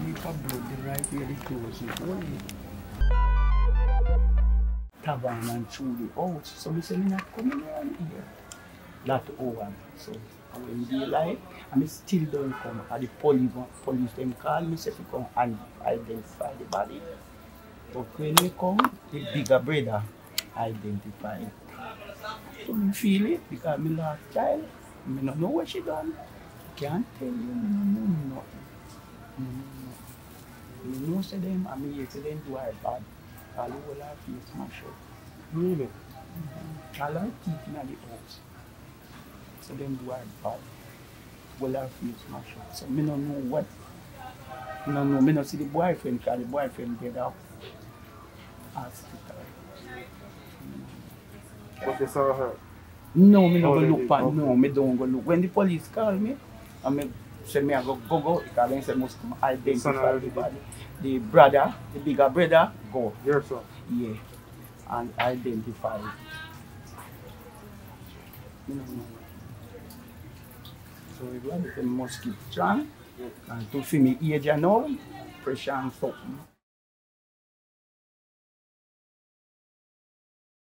heap of blood right where the clothes is only. Tavern and through the house. So we say, I'm not coming around here. That over. So when daylight, and I still don't come. And the police them call me, say to come and identify the body. But when they come, the bigger brother identify it. So I feel it because my last child, I don't know what she done. I can't tell you, I don't know nothing. I know say them, and I hear say them do her bad. All the whole her face smash up. Really? All her teeth in the house. So them do her bad. Whole her face smash up. So I don't know what. I don't know, I don't see the boyfriend because the boyfriend get up hospital. But they saw her? No, I don't go look at no, I don't go look. When the police call me, I say I go because they say must come identify the body. The brother, the bigger brother, go. Your son? Yeah. And identify it. So the brother must keep strong. And to see me age now, pressure and something.